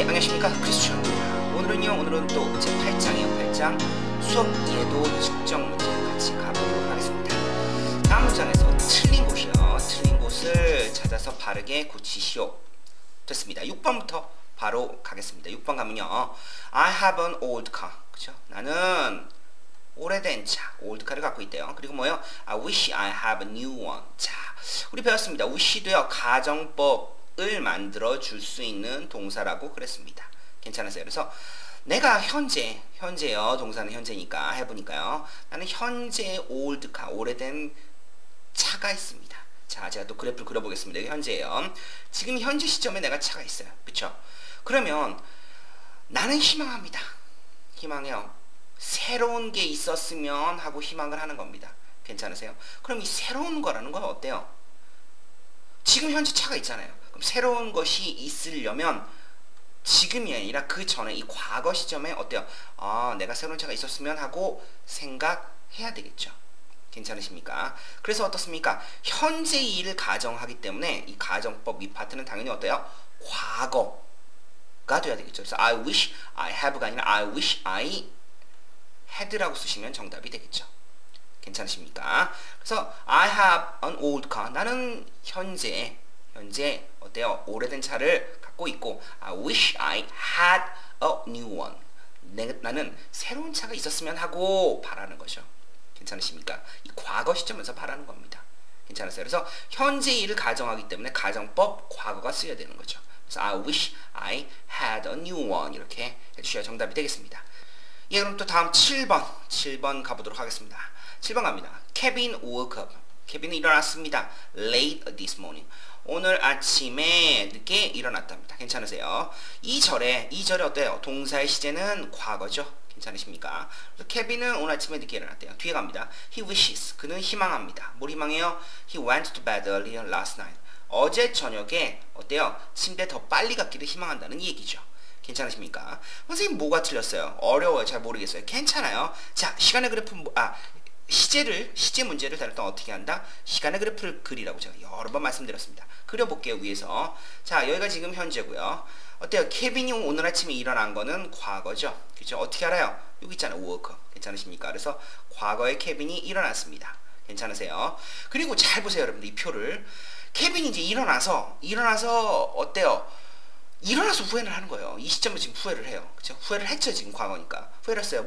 예, 안녕하십니까, 크리스천입니다. 오늘은 또 제 8장이에요. 8장 수업 이해도 측정 문제를 같이 가보도록 하겠습니다. 다음 문장에서 틀린 곳이요, 틀린 곳을 찾아서 바르게 고치시오. 됐습니다. 6번부터 바로 가겠습니다. 6번 가면요, I have an old car. 그쵸? 나는 오래된 차, old car를 갖고 있대요. 그리고 뭐요? I wish I have a new one. 자, 우리 배웠습니다. wish도요, 가정법을 만들어 줄 수 있는 동사라고 그랬습니다. 괜찮으세요? 그래서 내가 현재요, 동사는 현재니까 해보니까요, 나는 현재 old car, 오래된 차가 있습니다. 자, 제가 또 그래프를 그려보겠습니다. 여기 현재예요. 지금 현재 시점에 내가 차가 있어요. 그쵸? 그러면 나는 희망합니다. 희망해요. 새로운 게 있었으면 하고 희망을 하는 겁니다. 괜찮으세요? 그럼 이 새로운 거라는 건 어때요? 지금 현재 차가 있잖아요. 그럼 새로운 것이 있으려면 지금이 아니라 그 전에 이 과거 시점에 어때요? 아, 내가 새로운 차가 있었으면 하고 생각해야 되겠죠. 괜찮으십니까? 그래서 어떻습니까? 현재 일을 가정하기 때문에 이 가정법 이 파트는 당연히 어때요? 과거가 돼야 되겠죠. 그래서 I wish I have가 아니라 I wish I had라고 쓰시면 정답이 되겠죠. 괜찮으십니까? 그래서 I have an old car. 나는 현재 어때요? 오래된 차를 갖고 있고 I wish I had a new one. 나는 새로운 차가 있었으면 하고 바라는 거죠. 괜찮으십니까? 이 과거 시점에서 바라는 겁니다. 괜찮으세요? 그래서 현재 일을 가정하기 때문에 가정법 과거가 쓰여야 되는 거죠. 그래서 I wish I had a new one 이렇게 해주셔야 정답이 되겠습니다. 예, 그럼 또 다음 7번 가보도록 하겠습니다. 7번 갑니다. Kevin woke up. 케빈은 일어났습니다. Late this morning. 오늘 아침에 늦게 일어났답니다. 괜찮으세요? 2절에 어때요? 동사의 시제는 과거죠. 괜찮으십니까? 그래서 케빈은 오늘 아침에 늦게 일어났대요. 뒤에 갑니다. He wishes. 그는 희망합니다. 뭘 희망해요? He went to bed earlier last night. 어제 저녁에 어때요? 침대 더 빨리 갔기를 희망한다는 얘기죠. 괜찮으십니까? 선생님 뭐가 틀렸어요? 어려워요. 잘 모르겠어요. 괜찮아요. 자, 시간의 그래프 시제 문제를 다룰 때 어떻게 한다? 시간의 그래프를 그리라고 제가 여러 번 말씀드렸습니다. 그려볼게요, 위에서. 자, 여기가 지금 현재고요. 어때요? 케빈이 오늘 아침에 일어난 거는 과거죠. 그죠? 어떻게 알아요? 여기 있잖아요, 워커. 괜찮으십니까? 그래서 과거에 케빈이 일어났습니다. 괜찮으세요? 그리고 잘 보세요, 여러분들. 이 표를. 케빈이 이제 일어나서 어때요? 일어나서 후회를 하는 거예요. 이 시점에 지금 후회를 해요. 그쵸? 후회를 했죠, 지금 과거니까. 후회를 했어요.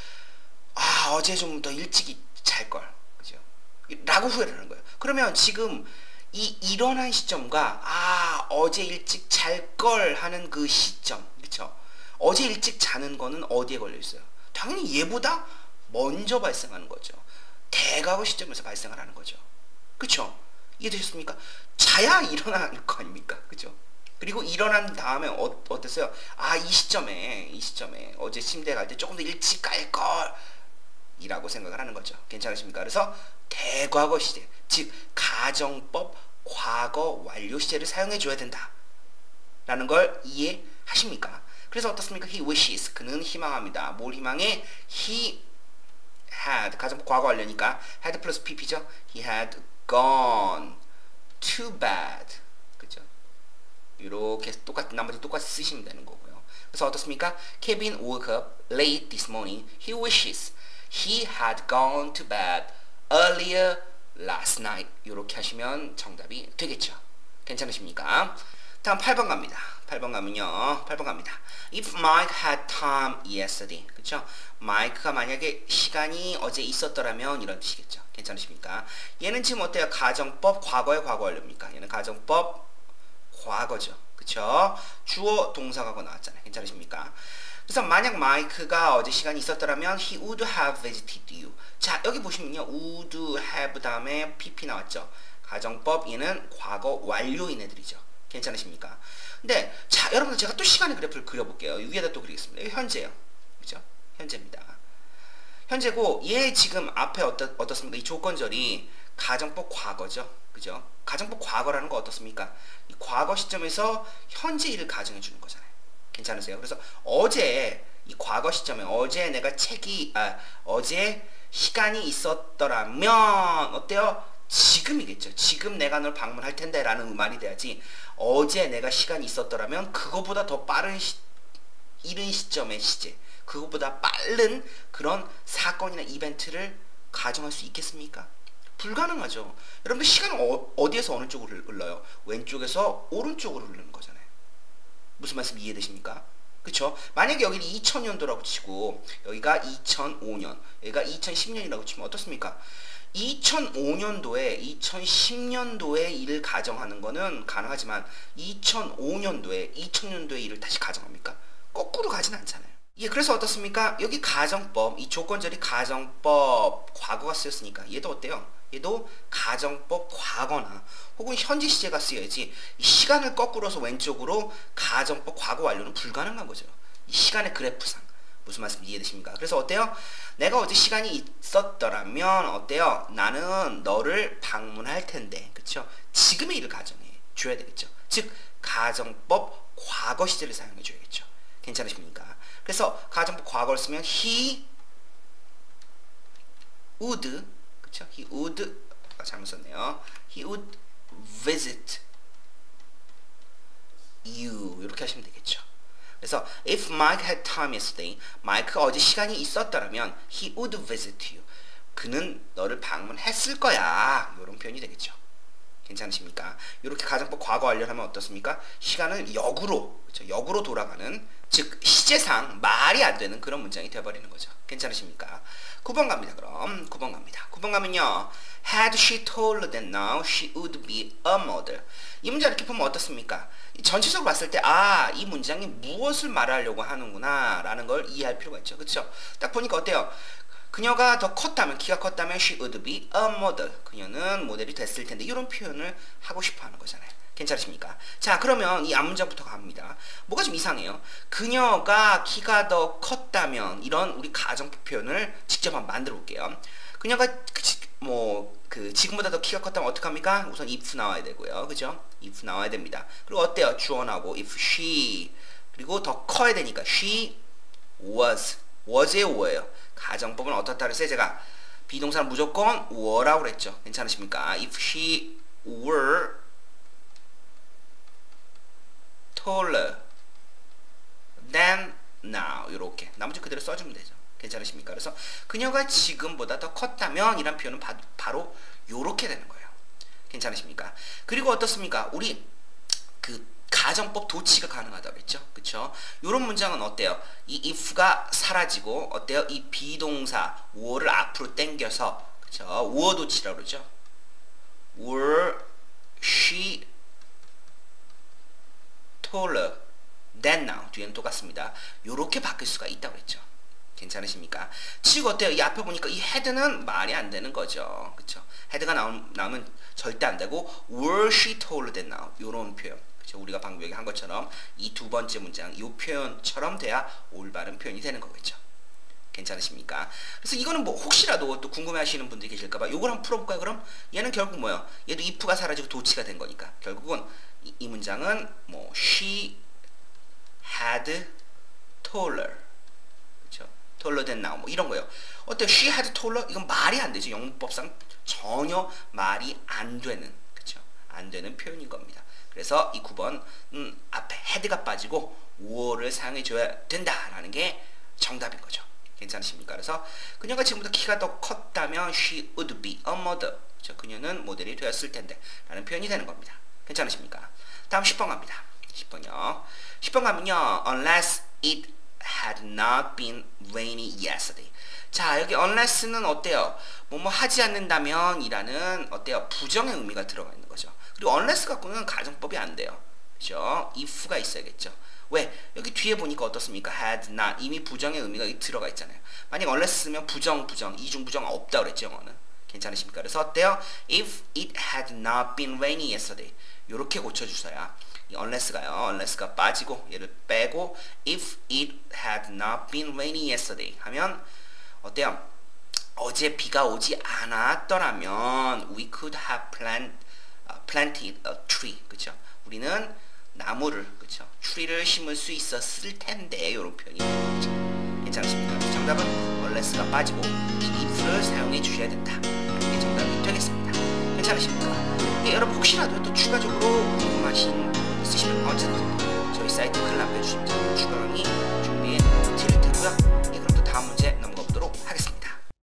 어제 좀 더 일찍 잘걸. 그죠? 라고 후회를 하는 거예요. 그러면 지금 이 일어난 시점과 어제 일찍 잘걸 하는 그 시점. 그쵸? 어제 일찍 자는 거는 어디에 걸려 있어요? 당연히 얘보다 먼저 발생하는 거죠. 대과거 시점에서 발생을 하는 거죠. 그쵸? 이해되셨습니까? 자야 일어날 거 아닙니까? 그죠? 그리고 일어난 다음에 어땠어요? 이 시점에 어제 침대 갈 때 조금 더 일찍 갈걸 이라고 생각을 하는 거죠. 괜찮으십니까? 그래서 대과거 시제, 즉 가정법 과거 완료 시제를 사용해 줘야 된다 라는 걸 이해하십니까? 그래서 어떻습니까? He wishes. 그는 희망합니다. 뭘 희망해? He had. 가정법 과거 완료니까 had 플러스 pp죠. He had gone to bed. 그죠? 이렇게 나머지 똑같이 쓰시면 되는 거고요. 그래서 어떻습니까? Kevin woke up late this morning. He wishes he had gone to bed earlier last night. 이렇게 하시면 정답이 되겠죠. 괜찮으십니까? 다음 8번 갑니다. 8번 가면요. 8번 갑니다. If Mike had time yesterday. 그쵸? 마이크가 만약에 시간이 어제 있었더라면 이런 뜻이겠죠. 괜찮으십니까? 얘는 지금 어때요? 가정법 과거의 과거 완료입니까? 얘는 가정법 과거죠. 그쵸? 주어 동사가 나왔잖아요. 괜찮으십니까? 그래서 만약 마이크가 어제 시간이 있었더라면 he would have visited you. 자, 여기 보시면요. would have 다음에 pp 나왔죠. 가정법 얘는 과거 완료인 애들이죠. 괜찮으십니까? 근데 자, 여러분들 제가 또 시간의 그래프를 그려볼게요. 위에다 또 그리겠습니다. 여기 현재예요. 그죠? 현재입니다. 현재고 얘 지금 앞에 어떻습니까? 이 조건절이 가정법 과거죠. 그죠? 가정법 과거라는 거 어떻습니까? 이 과거 시점에서 현재 일을 가정해 주는 거잖아요. 괜찮으세요? 그래서 어제 이 과거 시점에 어제 시간이 있었더라면 어때요? 지금이겠죠. 지금 내가 널 방문할 텐데 라는 말이 돼야지 어제 내가 시간이 있었더라면 그거보다 더 빠른 이른 시점의 시제, 그거보다 빠른 그런 사건이나 이벤트를 가정할 수 있겠습니까? 불가능하죠. 여러분들 시간은 어디에서 어느 쪽으로 흘러요? 왼쪽에서 오른쪽으로 흐르는 거잖아요. 무슨 말씀 이해되십니까? 그쵸? 만약에 여기는 2000년도라고 치고 여기가 2005년, 여기가 2010년이라고 치면 어떻습니까? 2005년도에 2010년도의 일을 가정하는 거는 가능하지만 2005년도에 2000년도의 일을 다시 가정합니까? 거꾸로 가진 않잖아요. 예, 그래서 어떻습니까? 여기 가정법, 이 조건절이 가정법 과거가 쓰였으니까 얘도 어때요? 얘도 가정법 과거나 혹은 현재 시제가 쓰여야지 이 시간을 거꾸로서 왼쪽으로 가정법 과거 완료는 불가능한 거죠. 이 시간의 그래프상. 무슨 말씀 이해되십니까? 그래서 어때요? 내가 어제 시간이 있었더라면 어때요? 나는 너를 방문할 텐데. 그쵸? 지금의 일을 가정해 줘야 되겠죠. 즉 가정법 과거 시제를 사용해 줘야겠죠. 괜찮으십니까? 그래서 가정법 과거를 쓰면 he would, 그쵸? he would, 잘못 썼네요. he would visit you 이렇게 하시면 되겠죠. 그래서 if Mike had time yesterday, 마이크가 어제 시간이 있었더라면 he would visit you. 그는 너를 방문했을 거야. 이런 표현이 되겠죠. 괜찮으십니까? 이렇게 가정법 과거 완료를 하면 어떻습니까? 시간을 역으로, 그렇죠? 역으로 돌아가는, 즉 시제상 말이 안 되는 그런 문장이 되어버리는 거죠. 괜찮으십니까? 9번 갑니다. 그럼 9번 갑니다. 9번 가면요, had she told that now she would be a mother. 이 문장 이렇게 보면 어떻습니까? 전체적으로 봤을 때 이 문장이 무엇을 말하려고 하는구나 라는 걸 이해할 필요가 있죠. 그렇죠? 딱 보니까 어때요? 그녀가 더 컸다면, 키가 컸다면 she would be a model. 그녀는 모델이 됐을 텐데 이런 표현을 하고 싶어 하는 거잖아요. 괜찮으십니까? 자, 그러면 이 앞문장부터 갑니다. 뭐가 좀 이상해요. 그녀가 키가 더 컸다면, 이런 우리 가정법 표현을 직접 한번 만들어 볼게요. 그녀가 지금보다 더 키가 컸다면 어떡합니까? 우선 if 나와야 되고요. 그죠? if 나와야 됩니다. 그리고 어때요? 주어나고 if she, 그리고 더 커야 되니까 she was의 was예요. 가정법은 어떻다 그랬어요? 제가 비동사는 무조건 were라고 그랬죠. 괜찮으십니까? if she were taller than now, 이렇게 나머지 그대로 써주면 되죠. 괜찮으십니까? 그래서 그녀가 지금보다 더 컸다면 이란 표현은 바로 요렇게 되는 거예요. 괜찮으십니까? 그리고 어떻습니까? 우리 그 가정법 도치가 가능하다고 했죠. 그쵸? 요런 문장은 어때요? 이 if가 사라지고 어때요? 이 비동사 were를 앞으로 당겨서, 그쵸? were 도치라고 그러죠. were she taller than now, 뒤에는 똑같습니다. 요렇게 바뀔 수가 있다고 했죠. 괜찮으십니까? 즉 어때요? 이 앞에 보니까 이 헤드는 말이 안 되는 거죠. 그쵸? 헤드가 나오면 절대 안 되고 were she taller than now, 요런 표현. 그쵸? 우리가 방금 얘기한 것처럼 이 두 번째 문장, 이 표현처럼 돼야 올바른 표현이 되는 거겠죠. 괜찮으십니까? 그래서 이거는 뭐 혹시라도 또 궁금해하시는 분들이 계실까봐 요걸 한번 풀어볼까요? 그럼 얘는 결국 뭐예요? 얘도 if가 사라지고 도치가 된 거니까 결국은 이 문장은 뭐 she had taller, 그렇죠? taller than now, 뭐 이런 거예요. 어때요? she had taller, 이건 말이 안 되죠. 영문법상 전혀 말이 안 되는, 그렇죠? 안 되는 표현인 겁니다. 그래서 이 9번 앞에 had가 빠지고 were를 사용해 줘야 된다라는 게 정답인 거죠. 괜찮으십니까? 그래서 그녀가 지금부터 키가 더 컸다면 she would be a model. 그렇죠? 그녀는 모델이 되었을 텐데 라는 표현이 되는 겁니다. 괜찮으십니까? 다음 10번 갑니다. 10번요. 10번 가면요, unless it had not been rainy yesterday. 자, 여기 unless는 어때요? 뭐뭐 하지 않는다면 이라는 어때요? 부정의 의미가 들어가 있는 거죠. 그리고 unless 갖고는 가정법이 안 돼요. 그죠? if가 있어야겠죠. 왜? 여기 뒤에 보니까 어떻습니까? had not, 이미 부정의 의미가 들어가 있잖아요. 만약 unless 쓰면 부정, 이중부정 없다 그랬죠, 영어는. 괜찮으십니까? 그래서 어때요? if it had not been rainy yesterday, 요렇게 고쳐주셔야 이 unless가요, unless가 빠지고 얘를 빼고 if it had not been rainy yesterday 하면 어때요? 어제 비가 오지 않았더라면 we could have planted a tree. 그쵸? 우리는 나무를, 그쵸? tree를 심을 수 있었을 텐데, 이런 표현이 되죠. 괜찮으십니까? 정답은 unless가 빠지고 if를 사용해 주셔야 된다. 이게 정답이 되겠습니다. 괜찮으십니까? 예, 여러분 혹시라도 또 추가적으로 궁금하신 분 있으시면 언제든 저희 사이트 글을 남겨주시면 추가 강의